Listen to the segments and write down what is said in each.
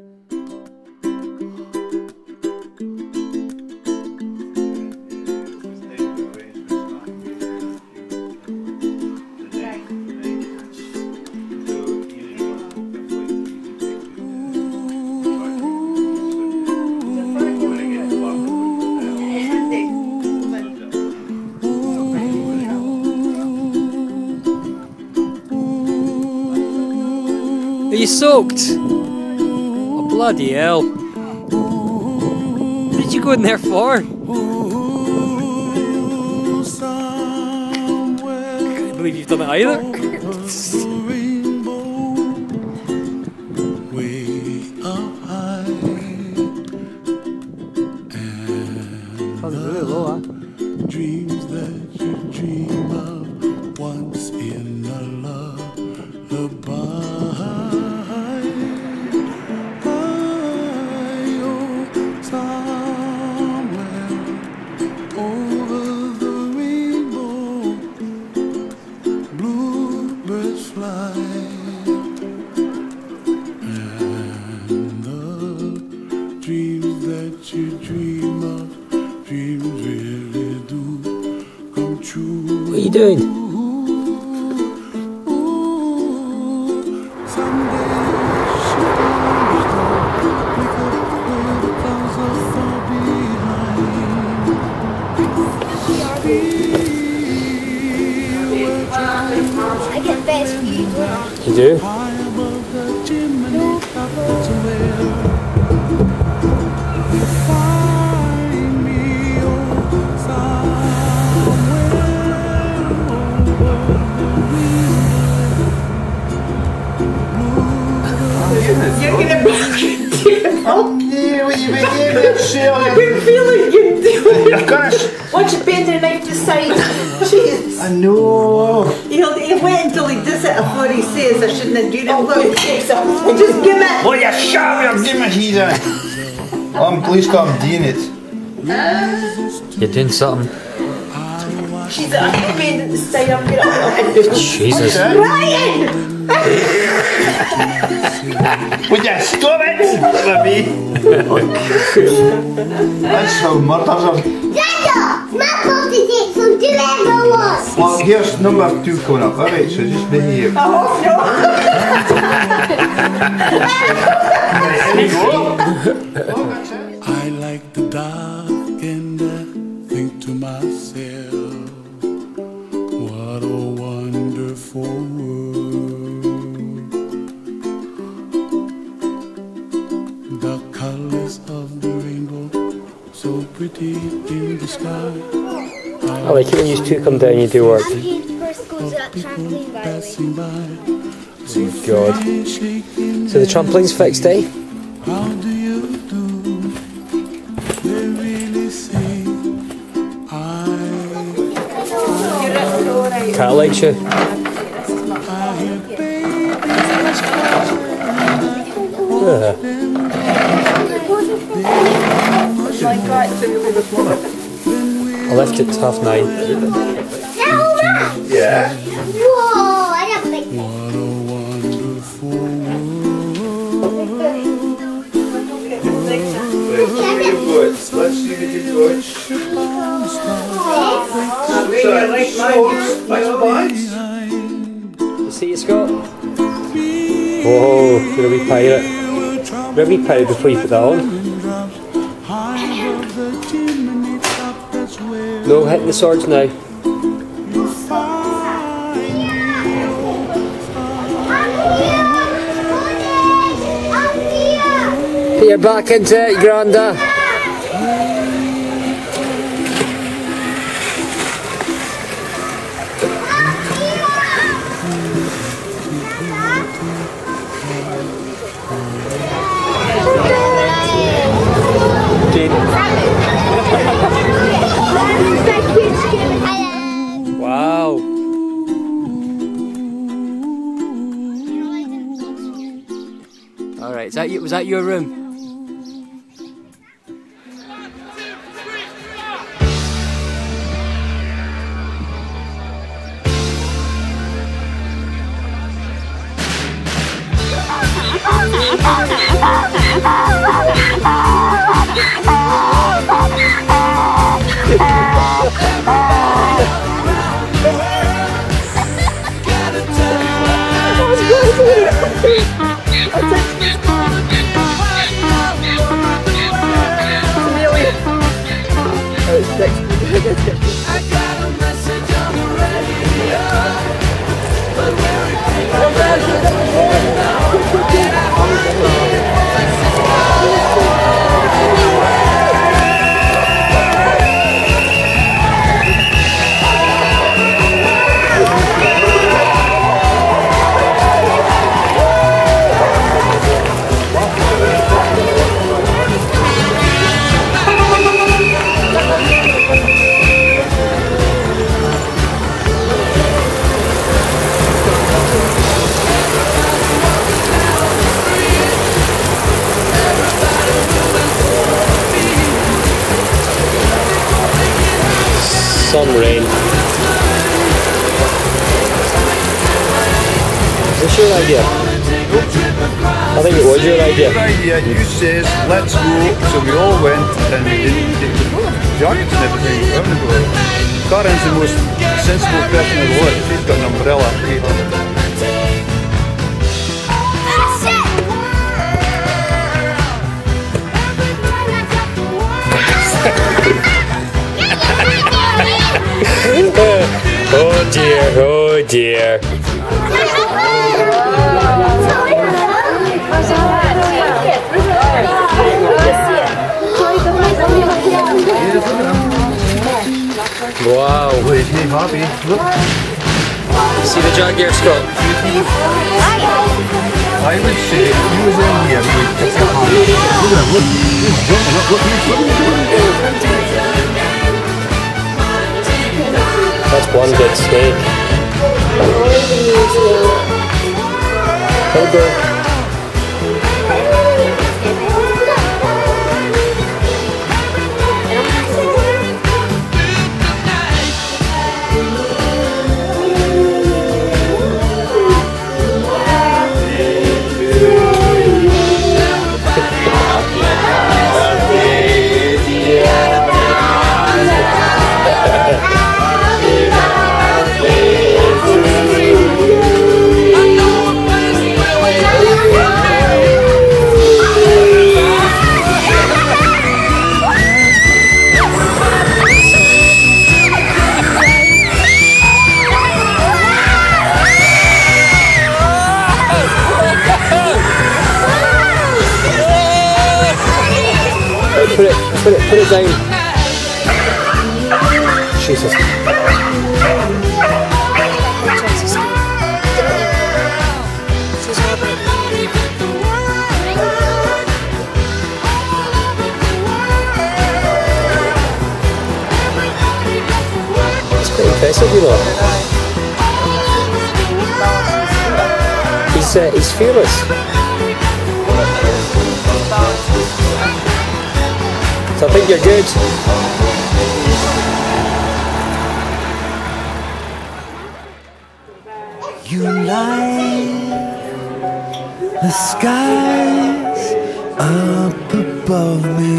Are you soaked? Oh, bloody hell. What did you go in there for? I can't believe you've done it either. Sounds really low, huh? Dreams that you dream of once in a lullaby. Somewhere over the rainbow, bluebirds fly, and the dreams that you dream of, dreams really do come true. What are you doing? I get best view. You do? You're gonna be Yeah, what you been giving, Shirley? I've been feeling you doing You've got it. Once you bend the knife to the side, jeez. I know. He went until he does it before he says I shouldn't have done it. Look, just give it. Oh, you shut me, I'm giving my heat on. I'm pleased I'm doing it. You're doing something. She's I'm gonna bend at the side, I'm gonna Jesus. Ryan! Would you stop it? That's how murders are. Dada, it's my birthday, so do whatever you want. Well, here's number 2 coming up, alright, so just behave. Oh no! There you go. I like the dark and I think to myself, what a wonderful world. The colors of the rainbow, so pretty in the sky. I like it when you two come down and you do work. I'm here first go to that trampoline, by the Passing by, Oh God. So the trampoline's fixed, eh? how do you do? They really say Cat likes you. Yeah. I left it at 9:30. Yeah. Whoa, I don't like that. what a wonderful Let's see what you've got. You see you, Scott? Whoa, you're a wee pirate. You're a wee pirate before you put that on. No hitting the swords now. Put your back into it, Granda. Wow. Alright, was that your room? sun, rain. Is this your idea? I think it was your idea. Your idea, you says, let's go, so we all went and we didn't take the jackets and everything. We haven't got it. Karen's the most sensible person in the world. She's got an umbrella. Oh dear, oh dear. Wow. Wait, hey, Bobby, look. See the Jaguar, Scott? I would say if he was in here, he would pick up on it. Look at him, look. He's jumping up, look, That's one good steak. Go, go. Put it down. Jesus. It's quite impressive, you know. He's fearless. So I think you're good. You light the skies up above me.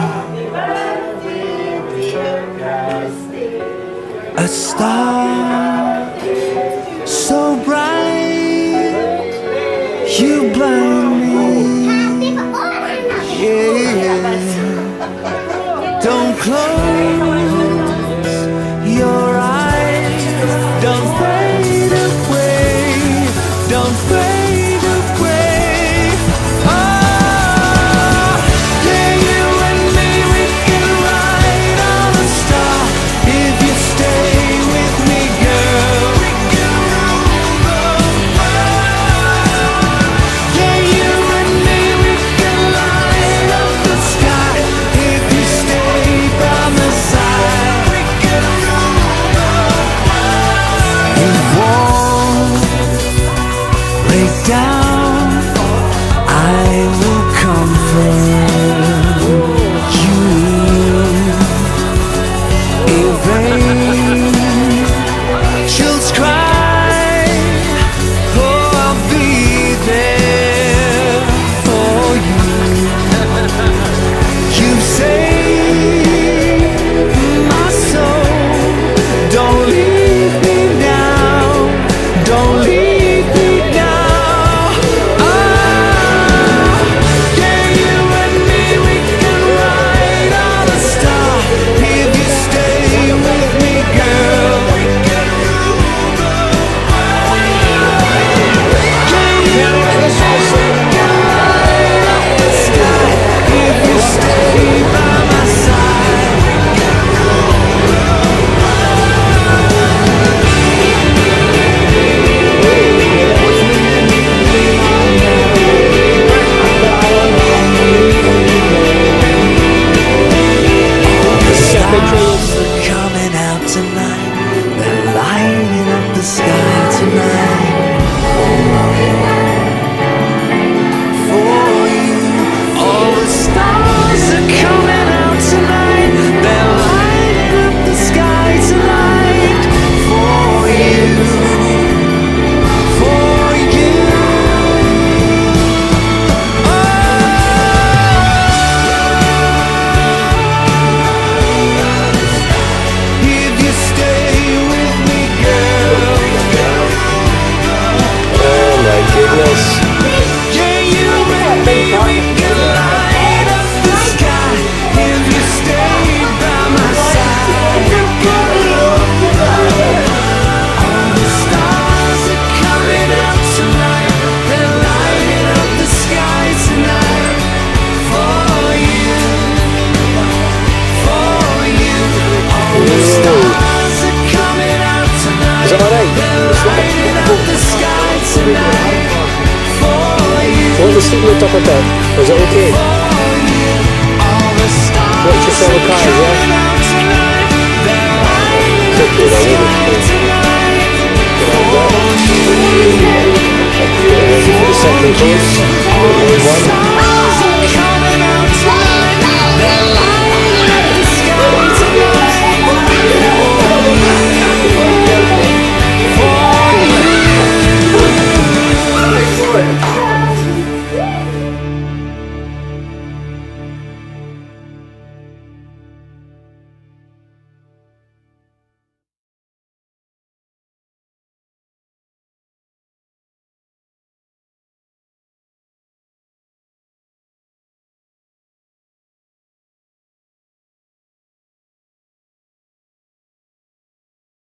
A star so bright, you blind me. Yeah. Don't close your eyes, don't fade away, don't fade away. Oh, yeah, you and me, we can ride on a star. If you stay with me, girl, we can rule the world. Yeah, you and me, we can light up the sky. If you stay by my side, we can rule the world. We won't lay down, I will comfort you. If angels cry, oh, I'll be there for you. You saved my soul. Don't leave me now. Don't leave me now. Oh, yeah, you and me, we can ride on a star. If you stay with me, girl, we can rule the world. Yeah, you and me, we can light up the sky. If you stay by my side, we can rule the stars are coming out tonight. They're lighting up the sky tonight. For you, all the stars are coming out tonight. They're lighting up the sky tonight. sleep on the top of bed? Was it okay? Watch yourself with cars, yeah? It's okay, though, isn't it? Get on that. Get ready for the second course. One.